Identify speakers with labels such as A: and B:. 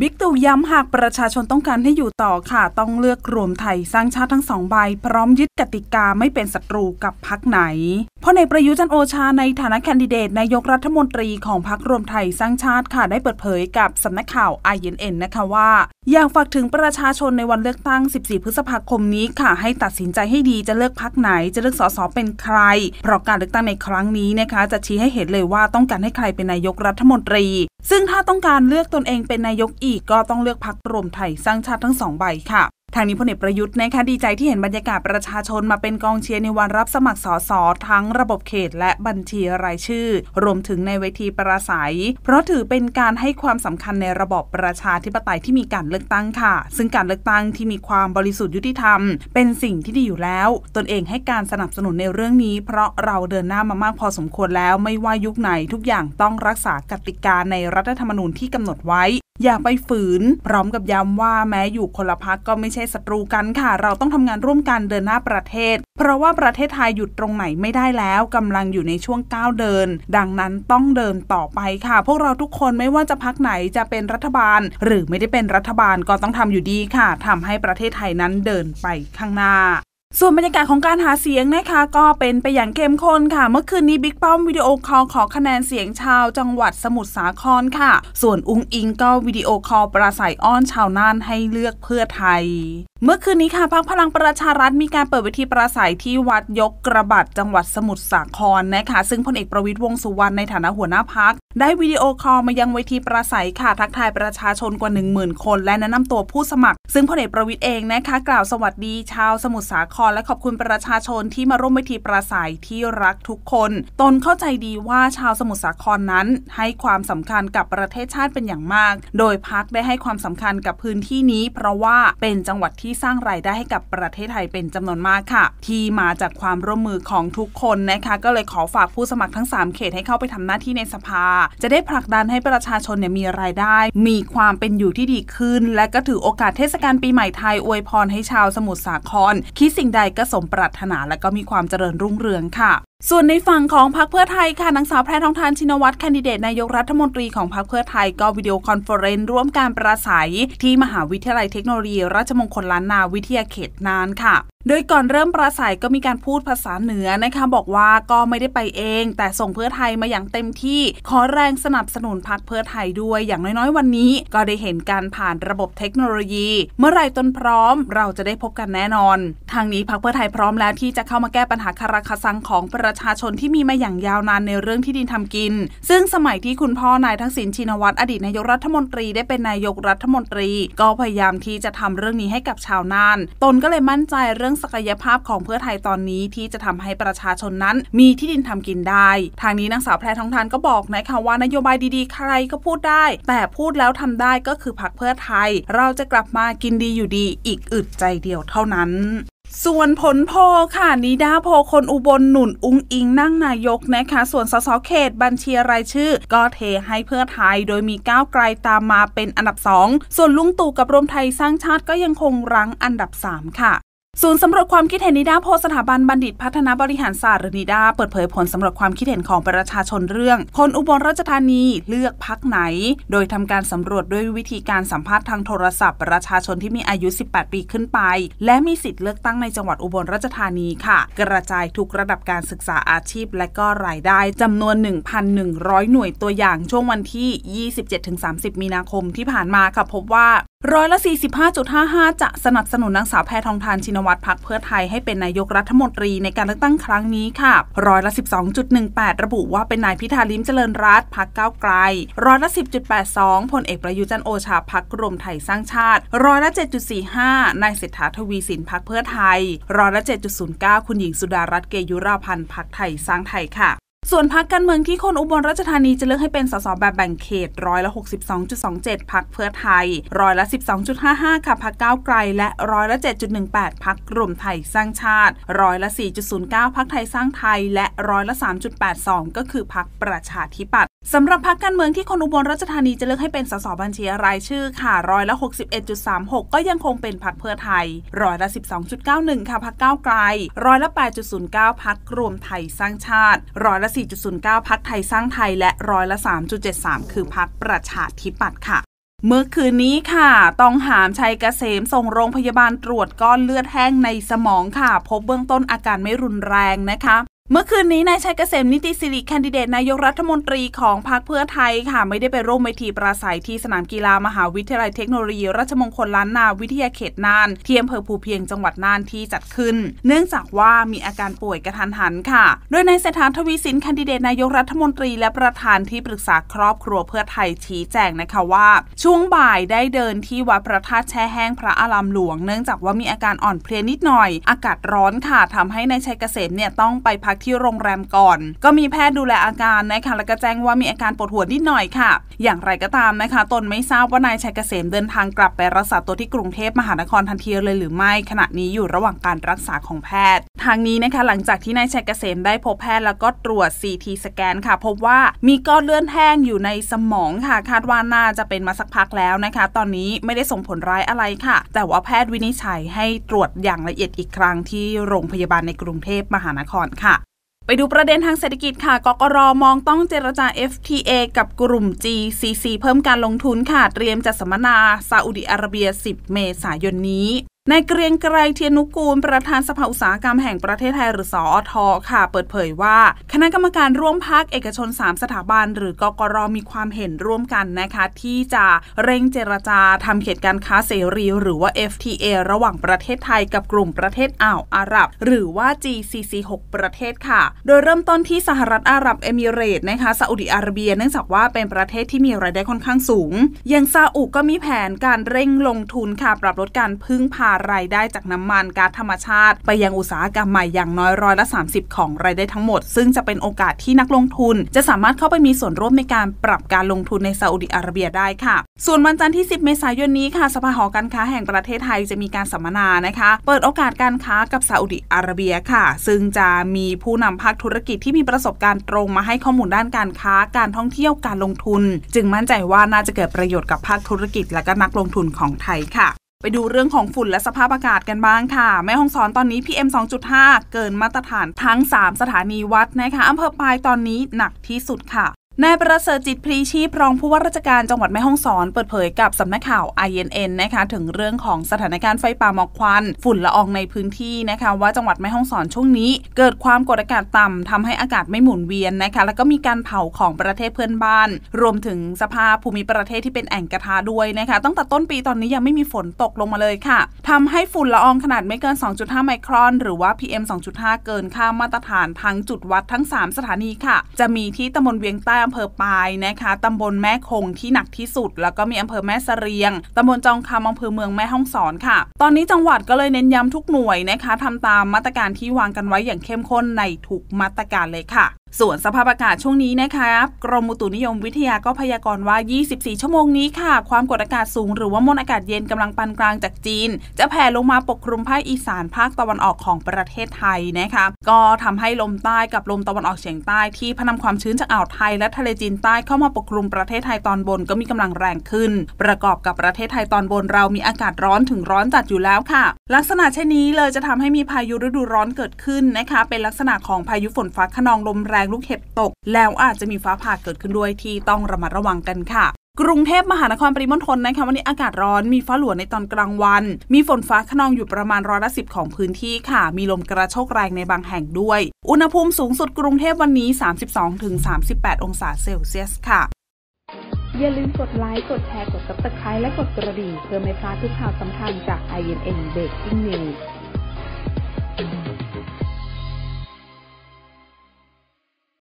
A: บิ๊กตู่ย้ำหากประชาชนต้องการให้อยู่ต่อค่ะต้องเลือกรวมไทยสร้างชาติทั้ง2ใบพร้อมยึดกติกาไม่เป็นศัตรูกับพรรคไหนพลเอกประยุทธ์จันทร์โอชาในฐานะแคนดิเดตนายกรัฐมนตรีของพรรครวมไทยสร้างชาติค่ะได้เปิดเผยกับสำนักข่าว INN นะคะว่าอยากฝากถึงประชาชนในวันเลือกตั้ง14พฤษภาคมนี้ค่ะให้ตัดสินใจให้ดีจะเลือกพรรคไหนจะเลือกสสเป็นใครเพราะการเลือกตั้งในครั้งนี้นะคะจะชี้ให้เห็นเลยว่าต้องการให้ใครเป็นนายกรัฐมนตรีซึ่งถ้าต้องการเลือกตนเองเป็นนายกอีกก็ต้องเลือกพรรครวมไทยสร้างชาติทั้ง2ใบค่ะทางนี้พลเอกประยุทธ์นะคะดีใจที่เห็นบรรยากาศประชาชนมาเป็นกองเชียร์ในวันรับสมัครสสทั้งระบบเขตและบัญชีรายชื่อรวมถึงในเวทีปราศัยเพราะถือเป็นการให้ความสำคัญในระบอบประชาธิปไตยที่มีการเลือกตั้งค่ะซึ่งการเลือกตั้งที่มีความบริสุทธิ์ยุติธรรมเป็นสิ่งที่ดีอยู่แล้วตนเองให้การสนับสนุนในเรื่องนี้เพราะเราเดินหน้ามามากพอสมควรแล้วไม่ว่ายุคไหนทุกอย่างต้องรักษากติกาในรัฐธรรมนูญที่กำหนดไว้อย่าไปฝืนพร้อมกับย้ำว่าแม้อยู่คนละพรรคก็ไม่ใช่ศัตรูกันค่ะเราต้องทำงานร่วมกันเดินหน้าประเทศเพราะว่าประเทศไทยหยุดตรงไหนไม่ได้แล้วกำลังอยู่ในช่วงก้าวเดินดังนั้นต้องเดินต่อไปค่ะพวกเราทุกคนไม่ว่าจะพรรคไหนจะเป็นรัฐบาลหรือไม่ได้เป็นรัฐบาลก็ต้องทำอยู่ดีค่ะทำให้ประเทศไทยนั้นเดินไปข้างหน้าส่วนบรรยากาศของการหาเสียงนะคะก็เป็นไปอย่างเข้มข้นค่ะเมื่อคืนนี้บิ๊กป้อมวิดีโอคอลขอคะแนนเสียงชาวจังหวัดสมุทรสาครค่ะส่วนอุ๊งอิงก็วิดีโอคอลปราศัยอ้อนชาวน่านให้เลือกเพื่อไทยเมื่อคืนนี้ค่ะพรรคพลังประชารัฐมีการเปิดเวทีปราศัยที่วัดยกกระบัดจังหวัดสมุทรสาครนะคะซึ่งพลเอกประวิตรวงษ์สุวรรณในฐานะหัวหน้าพรรคได้วิดีโอคอลมายังเวทีปราศัยค่ะทักทายประชาชนกว่า 10,000 คนและแนะนำตัวผู้สมัครซึ่งพลเอกประวิตรเองนะคะกล่าวสวัสดีชาวสมุทรสาครและขอบคุณประชาชนที่มาร่วมเวทีปราศัยที่รักทุกคนตนเข้าใจดีว่าชาวสมุทรสาครนั้นให้ความสำคัญกับประเทศชาติเป็นอย่างมากโดยพรรคได้ให้ความสำคัญกับพื้นที่นี้เพราะว่าเป็นจังหวัดที่สร้างรายได้ให้กับประเทศไทยเป็นจำนวนมากค่ะที่มาจากความร่วมมือของทุกคนนะคะก็เลยขอฝากผู้สมัครทั้ง3เขตให้เข้าไปทำหน้าที่ในสภาจะได้ผลักดันให้ประชาชนมีรายได้มีความเป็นอยู่ที่ดีขึ้นและก็ถือโอกาสเทศกาลปีใหม่ไทยอวยพรให้ชาวสมุทรสาครคิดสิ่งใดก็สมปรารถนาและก็มีความเจริญรุ่งเรืองค่ะส่วนในฝั่งของพรรคเพื่อไทยค่ะนางสาวแพทองธารชินวัตรแคนดิเดตนายกรัฐมนตรีของพรรคเพื่อไทยก็วิดีโอคอนเฟอเรนซ์ร่วมการปราศัยที่มหาวิทยาลัยเทคโนโลยีราชมงคลล้านนาวิทยาเขตน่านค่ะโดยก่อนเริ่มปราศัยก็มีการพูดภาษาเหนือนะคะบอกว่าก็ไม่ได้ไปเองแต่ส่งเพื่อไทยมาอย่างเต็มที่ขอแรงสนับสนุนพรรคเพื่อไทยด้วยอย่างน้อยๆวันนี้ก็ได้เห็นการผ่านระบบเทคโนโลยีเมื่อไหร่ตนพร้อมเราจะได้พบกันแน่นอนทางนี้พรรคเพื่อไทยพร้อมแล้วที่จะเข้ามาแก้ปัญหาคาราคาซังของประชาชนที่มีมาอย่างยาวนานในเรื่องที่ดินทำกินซึ่งสมัยที่คุณพ่อนายทักษิณชินวัตรอดีตนายกรัฐมนตรีได้เป็นนายกรัฐมนตรีก็พยายามที่จะทำเรื่องนี้ให้กับชาวน่านตนก็เลยมั่นใจเรื่องศักยภาพของเพื่อไทยตอนนี้ที่จะทำให้ประชาชนนั้นมีที่ดินทำกินได้ทางนี้นางสาวแพทองธารก็บอกนะคะว่านโยบายดีๆใครก็พูดได้แต่พูดแล้วทำได้ก็คือพรรคเพื่อไทยเราจะกลับมากินดีอยู่ดีอีกอึดใจเดียวเท่านั้นส่วนผลโพลค่ะนิดาโพคนอุบลหนุนอุ๊งอิงนั่งนายกนะคะส่วนสสเขตบัญชีรายชื่อก็เทให้เพื่อไทยโดยมีก้าวไกลตามมาเป็นอันดับ2ส่วนลุงตู่กับรวมไทยสร้างชาติก็ยังคงรั้งอันดับ3ค่ะศูนย์สำรวจความคิดเห็นนิดาโพสถาบันบัณฑิตพัฒนาบริหารศาสตร์หรือนิดาเปิดเผยผลสำรวจความคิดเห็นของประชาชนเรื่องคนอุบลราชธานีเลือกพรรคไหนโดยทำการสำรวจด้วยวิธีการสัมภาษณ์ทางโทรศัพท์ประชาชนที่มีอายุ18ปีขึ้นไปและมีสิทธิ์เลือกตั้งในจังหวัดอุบลราชธานีค่ะกระจายทุกระดับการศึกษาอาชีพและก็รายได้จำนวน 1,100 หน่วยตัวอย่างช่วงวันที่ 27-30 มีนาคมที่ผ่านมาค่ะพบว่า45.55% จะสนับสนุนนางสาวแพทองธารชินวัตรพรรคเพื่อไทยให้เป็นนายกรัฐมนตรีในการเลือกตั้งครั้งนี้ค่ะ12.18% ระบุว่าเป็นนายพิธาลิ้มเจริญรัตน์พรรคก้าวไกล10.82% พลเอกประยุทธ์จันทร์โอชาพรรครวมไทยสร้างชาติ7.45% นายเศรษฐาทวีสินพรรคเพื่อไทย7.09% คุณหญิงสุดารัตน์เกยุราพันธ์พรรคไทยสร้างไทยค่ะส่วนพรรคการเมืองที่คนอุบลราชธานีจะเลือกให้เป็นสสแบบแบ่งเขต62.27% พรรคเพื่อไทย12.55% ค่ะพรรคก้าวไกลและ7.18% พรรครวมไทยสร้างชาติ4.09% พรรคไทยสร้างไทยและ3.82% ก็คือพรรคประชาธิปัตย์สำหรับพรรคการเมืองที่คนอุบลราชธานีจะเลือกให้เป็นสสบัญชีรายชื่อค่ะ61.36% ก็ยังคงเป็นพรรคเพื่อไทย12.91% ค่ะพรรคก้าวไกล8.09% พรรครวมไทยสร้างชาติ4.09% พรรคไทยสร้างไทยและ3.73% คือพรรคประชาธิปัตย์ค่ะเมื่อคืนนี้ค่ะต้องหามชัยเกษมส่งโรงพยาบาลตรวจก้อนเลือดแห้งในสมองค่ะพบเบื้องต้นอาการไม่รุนแรงนะคะเมื่อคืนนี้นายชัยเกษมนิติสิริแคนดิเดตนายกรัฐมนตรีของพรรคเพื่อไทยค่ะไม่ได้ไปร่วมเวทีปราศัยที่สนามกีฬามหาวิทยาลัยเทคโนโลยีราชมงคลล้านนาวิทยาเขตน่านที่อำเภอภูเพียงจังหวัดน่านที่จัดขึ้นเนื่องจากว่ามีอาการป่วยกระทันหันค่ะโดยนายเศรษฐา ทวีสินแคนดิเดตนายกรัฐมนตรีและประธานที่ปรึกษาครอบครัวเพื่อไทยชี้แจงนะคะว่าช่วงบ่ายได้เดินที่วัดพระธาตุแช่แห้งพระอารามหลวงเนื่องจากว่ามีอาการอ่อนเพลียนิดหน่อยอากาศร้อนค่ะทำให้นายชัยเกษมเนี่ยต้องไปพักที่โรงแรมก่อนก็มีแพทย์ดูแลอาการนะคะแล้วก็แจ้งว่ามีอาการปวดหัวนิดหน่อยค่ะอย่างไรก็ตามนะคะตนไม่ทราบว่านายชัยเกษมเดินทางกลับไปรักษาตัวที่กรุงเทพมหานครทันทีเลยหรือไม่ขณะนี้อยู่ระหว่างการรักษาของแพทย์ทางนี้นะคะหลังจากที่นายชัยเกษมได้พบแพทย์แล้วก็ตรวจ CT สแกนค่ะพบว่ามีก้อนเลือดแห้งอยู่ในสมองค่ะคาดว่าน่าจะเป็นมาสักพักแล้วนะคะตอนนี้ไม่ได้ส่งผลร้ายอะไรค่ะแต่ว่าแพทย์วินิจฉัยให้ตรวจอย่างละเอียดอีกครั้งที่โรงพยาบาลในกรุงเทพมหานครค่ะไปดูประเด็นทางเศรษฐกิจค่ะกกร.มองต้องเจรจา FTA กับกลุ่ม GCC เพิ่มการลงทุนค่ะเตรียมจัดสัมมนาซาอุดิอาระเบีย10 เมษายนนี้นายเกรียงไกรเทียนนุกูลประธานสภาอุตสาหกรรมแห่งประเทศไทยหรือสอท.ค่ะเปิดเผยว่าคณะกรรมการร่วมภาคเอกชน3สถาบันหรือกกร.มีความเห็นร่วมกันนะคะที่จะเร่งเจรจาทำเขตการค้าเสรีหรือว่า FTA ระหว่างประเทศไทยกับกลุ่มประเทศอ่าวอาหรับหรือว่า GCC 6 ประเทศค่ะโดยเริ่มต้นที่สหรัฐอาหรับเอมิเรตส์นะคะซาอุดิอาระเบียเนื่องจากว่าเป็นประเทศที่มีรายได้ค่อนข้างสูงอย่างซาอุก็มีแผนการเร่งลงทุนค่ะปรับลดการพึ่งพารายได้จากน้ำมันก๊าซธรรมชาติไปยังอุตสาหกรรมใหม่อย่างน้อย30%ของรายได้ทั้งหมดซึ่งจะเป็นโอกาสที่นักลงทุนจะสามารถเข้าไปมีส่วนร่วมในการปรับการลงทุนในซาอุดิอาระเบียได้ค่ะส่วนวันจันทร์ที่10 เมษายนนี้ค่ะสภาหอการค้าแห่งประเทศไทยจะมีการสัมมนานะคะเปิดโอกาสการค้ากับซาอุดิอาระเบียค่ะซึ่งจะมีผู้นำภาคธุรกิจที่มีประสบการณ์ตรงมาให้ข้อมูลด้านการค้าการท่องเที่ยวการลงทุนจึงมั่นใจว่าน่าจะเกิดประโยชน์กับภาคธุรกิจและก็นักลงทุนของไทยค่ะไปดูเรื่องของฝุ่นและสภาพอากาศกันบ้างค่ะแม่ฮ่องสอนตอนนี้ PM 2.5 เกินมาตรฐานทั้ง3สถานีวัดนะคะอำเภอปายตอนนี้หนักที่สุดค่ะนายประเสริฐจิตพลีชีพรองผู้ว่าราชการจังหวัดแม่ฮ่องสอนเปิดเผยกับสำนักข่าว INN นะคะถึงเรื่องของสถานการณ์ไฟป่าหมอกควันฝุ่นละอองในพื้นที่นะคะว่าจังหวัดแม่ฮ่องสอนช่วงนี้เกิดความกดอากาศต่ำทำให้อากาศไม่หมุนเวียนนะคะแล้วก็มีการเผาของประเทศเพื่อนบ้านรวมถึงสภาพภูมิประเทศที่เป็นแอ่งกระทะด้วยนะคะตั้งแต่ต้นปีตอนนี้ยังไม่มีฝนตกลงมาเลยค่ะทำให้ฝุ่นละอองขนาดไม่เกิน 2.5 ไมครอนหรือว่า PM 2.5 เกินค่ามาตรฐานทั้งจุดวัดทั้ง3สถานีค่ะจะมีที่ตำบลเวียงใต้อำเภอปายนะคะตำบลแม่คงที่หนักที่สุดแล้วก็มีอำเภอแม่เสรียงตำบลจองคำอำเภอเมืองแม่ฮ่องสอนค่ะตอนนี้จังหวัดก็เลยเน้นย้ำทุกหน่วยนะคะทำตามมาตรการที่วางกันไว้อย่างเข้มข้นในทุกมาตรการเลยค่ะส่วนสภาพอากาศช่วงนี้นะคะกรมอุตุนิยมวิทยาก็พยากรณ์ว่า24ชั่วโมงนี้ค่ะความกดอากาศสูงหรือว่ามวลอากาศเย็นกำลังปานกลางจากจีนจะแผ่ลงมาปกคลุมภาคอีสานภาคตะวันออกของประเทศไทยนะคะก็ทำให้ลมใต้กับลมตะวันออกเฉียงใต้ที่พัดนำความชื้นจากอ่าวไทยและทะเลจีนใต้เข้ามาปกคลุมประเทศไทยตอนบนก็มีกำลังแรงขึ้นประกอบกับประเทศไทยตอนบนเรามีอากาศร้อนถึงร้อนจัดอยู่แล้วค่ะลักษณะเช่นนี้เลยจะทำให้มีพายุฤดูร้อนเกิดขึ้นนะคะเป็นลักษณะของพายุฝนฟ้าคะนองลมแรงลูกเห็บตกแล้วอาจจะมีฟ้าผ่าเกิดขึ้นด้วยที่ต้องระมัดระวังกันค่ะกรุงเทพมหานครปริมณฑลนะคะวันนี้อากาศร้อนมีฟ้าหลัวในตอนกลางวันมีฝนฟ้าคะนองอยู่ประมาณ10%ของพื้นที่ค่ะมีลมกระโชกแรงในบางแห่งด้วยอุณหภูมิสูงสุดกรุงเทพวันนี้ 32-38 องศาเซลเซียสค่ะ
B: อย่าลืมกดไลค์กดแชร์กด Subscribe และกดกระดิ่งเพื่อไม่พลาดทุกข่าวสำคัญจาก INN Breaking News